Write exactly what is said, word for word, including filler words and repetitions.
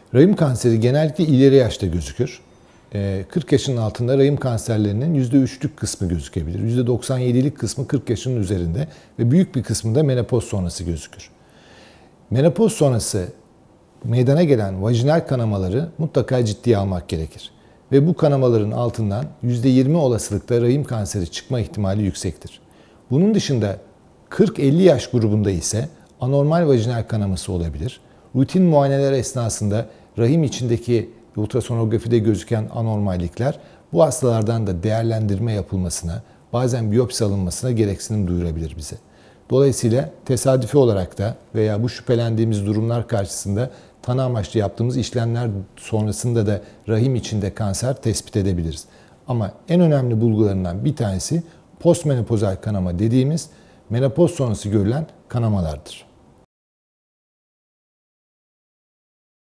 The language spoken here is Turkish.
Rahim kanseri genellikle ileri yaşta gözükür. kırk yaşının altında rahim kanserlerinin yüzde üçlük kısmı gözükebilir. yüzde doksan yedilik kısmı kırk yaşının üzerinde ve büyük bir kısmı da menopoz sonrası gözükür. Menopoz sonrası meydana gelen vajinal kanamaları mutlaka ciddiye almak gerekir. Ve bu kanamaların altından yüzde yirmi olasılıkta rahim kanseri çıkma ihtimali yüksektir. Bunun dışında kırk elli yaş grubunda ise anormal vajinal kanaması olabilir. Rutin muayeneler esnasında rahim içindeki ultrasonografide gözüken anormallikler bu hastalardan da değerlendirme yapılmasına, bazen biyopsi alınmasına gereksinim duyurabilir bize. Dolayısıyla tesadüfi olarak da veya bu şüphelendiğimiz durumlar karşısında tanı amaçlı yaptığımız işlemler sonrasında da rahim içinde kanser tespit edebiliriz. Ama en önemli bulgularından bir tanesi postmenopozal kanama dediğimiz menopoz sonrası görülen kanamalardır.